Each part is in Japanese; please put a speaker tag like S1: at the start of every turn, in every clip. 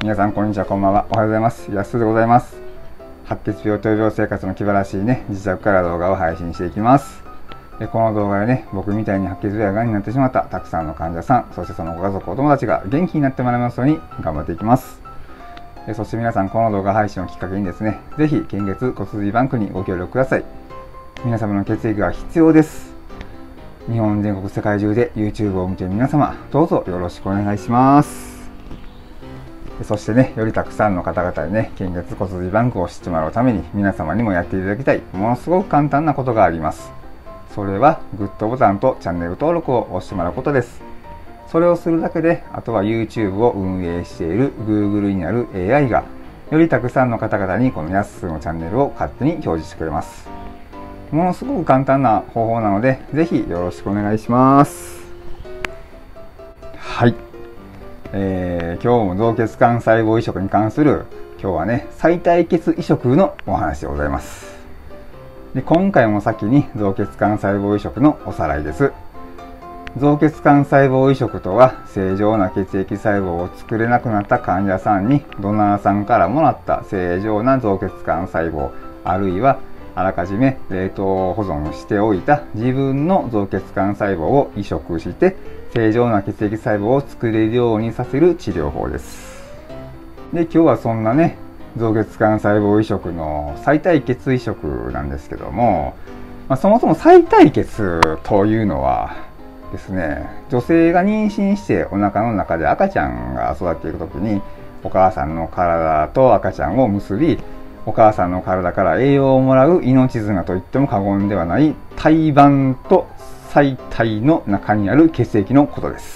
S1: 皆さんこんにちは、こんばんは。おはようございます。やすでございます。白血病、闘病生活の気晴らしいね、自宅から動画を配信していきます。この動画でね、僕みたいに白血病やがんになってしまったたくさんの患者さん、そしてそのご家族、お友達が元気になってもらいますように頑張っていきます。そして皆さん、この動画配信をきっかけにですね、ぜひ献血骨髄バンクにご協力ください。皆様の血液が必要です。日本全国世界中で YouTube を見ている皆様、どうぞよろしくお願いします。そしてね、よりたくさんの方々にね、献血骨髄バンクを知ってもらうために皆様にもやっていただきたい、ものすごく簡単なことがあります。それはグッドボタンとチャンネル登録を押してもらうことです。それをするだけで、あとは YouTube を運営している Google になる AI が、よりたくさんの方々にこのやすのチャンネルを勝手に表示してくれます。ものすごく簡単な方法なので、ぜひよろしくお願いします。はい。今日も造血幹細胞移植に関する、今日はね、再体血移植のお話でございます。で、今回も先に造血幹細胞移植のおさらいです。造血幹細胞移植とは、正常な血液細胞を作れなくなった患者さんにドナーさんからもらった正常な造血幹細胞、あるいはあらかじめ冷凍保存しておいた自分の造血幹細胞を移植して正常な血液細胞を作れるようにさせる治療法です。で、今日はそんなね、造血幹細胞移植の再体血移植なんですけども、そもそも再体血というのはですね、女性が妊娠してお腹の中で赤ちゃんが育っていくときに、お母さんの体と赤ちゃんを結び、お母さんの体から栄養をもらう命綱といっても過言ではない胎盤と胚体の中にある血液のことです。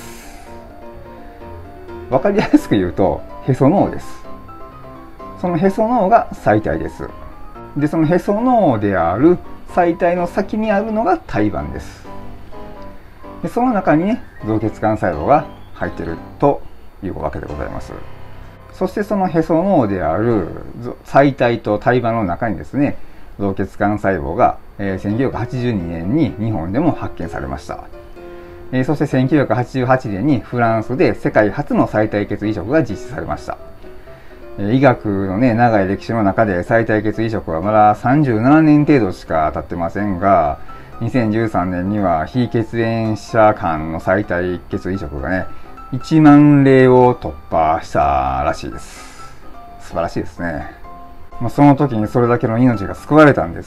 S1: わかりやすく言うと、へその緒です。そのへその緒が胚体です。で、そのへその緒である胚体の先にあるのが胎盤です。で、その中にね、造血幹細胞が入っているというわけでございます。そしてそのへその緒である胚体と胎盤の中にですね、造血幹細胞が1982年に日本でも発見されました。そして1988年にフランスで世界初の再体血移植が実施されました。医学のね、長い歴史の中で再体血移植はまだ37年程度しか経ってませんが、2013年には非血縁者間の再体血移植がね、1万例を突破したらしいです。素晴らしいですね。その時にそれだけの命が救われたんです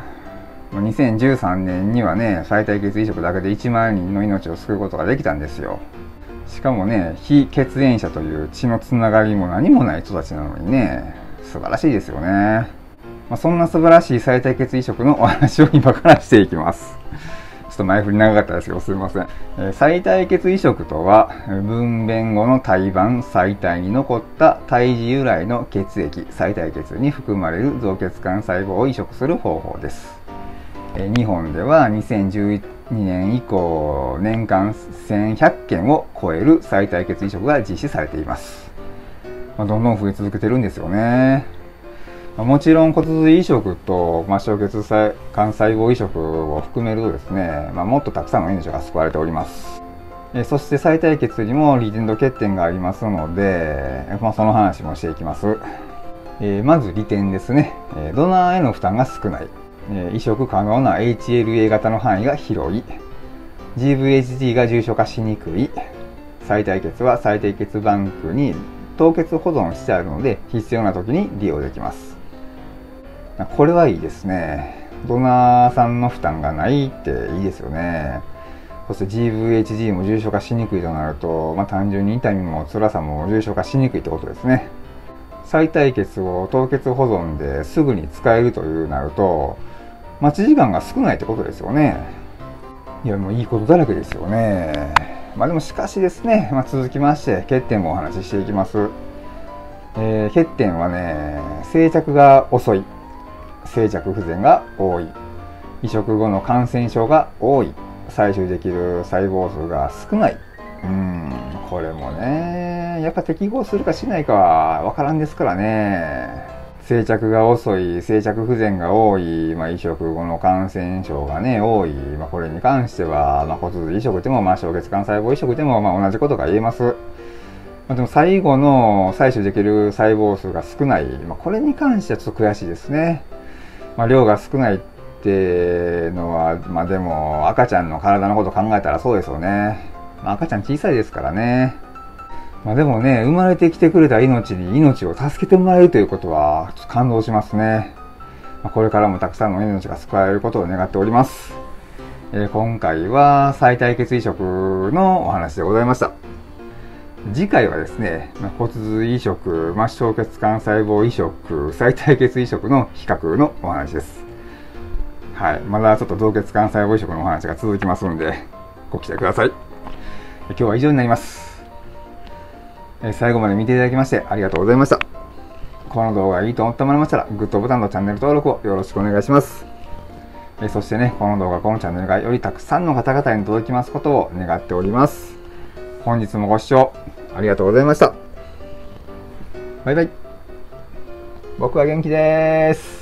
S1: 。2013年にはね、再体血移植だけで1万人の命を救うことができたんですよ。しかもね、非血縁者という血のつながりも何もない人たちなのにね、素晴らしいですよね。そんな素晴らしい再体血移植のお話を今からしていきます。ちょっと前振り長かったですけど、すみません。再体血移植とは、分娩後の胎盤、胚体に残った胎児由来の血液、再体血に含まれる造血幹細胞を移植する方法です。日本では2012年以降、年間1100件を超える再体血移植が実施されています。どんどん増え続けてるんですよね。もちろん骨髄移植と小血幹細胞移植を含めるとですね、もっとたくさんの命が救われております。そして再体血にも利点と欠点がありますので、その話もしていきます。まず利点ですね。ドナーへの負担が少ない。移植可能な HLA 型の範囲が広い。GVHD が重症化しにくい。再体血は再体血バンクに凍結保存してあるので、必要な時に利用できます。これはいいですね。ドナーさんの負担がないっていいですよね。そして GVHD も重症化しにくいとなると、単純に痛みも辛さも重症化しにくいってことですね。再体血を凍結保存ですぐに使えるというなると、待ち時間が少ないってことですよね。いや、もういいことだらけですよね。でもしかしですね、続きまして欠点もお話ししていきます。欠点はね、生着が遅い。生着不全が多い。移植後の感染症が多い。採取できる細胞数が少ない。これもね、やっぱ適合するかしないかは分からんですからね。生着が遅い、生着不全が多い、移植後の感染症がね、多い。これに関しては、骨髄移植でも、小血幹細胞移植でも、同じことが言えます。 でも最後の採取できる細胞数が少ない、これに関してはちょっと悔しいですね。量が少ないってのは、でも赤ちゃんの体のことを考えたらそうですよね。赤ちゃん小さいですからね。でもね、生まれてきてくれた命に命を助けてもらえるということはちょっと感動しますね。これからもたくさんの命が救われることを願っております。今回は再体血移植のお話でございました。次回はですね、骨髄移植、末梢血管細胞移植、再体血移植の比較のお話です。はい、まだちょっと造血管細胞移植のお話が続きますので、ご期待ください。今日は以上になります。最後まで見ていただきましてありがとうございました。この動画がいいと思ってもらいましたら、グッドボタンとチャンネル登録をよろしくお願いします。そしてね、この動画、このチャンネルがよりたくさんの方々に届きますことを願っております。本日もご視聴ありがとうございました。バイバイ。僕は元気です。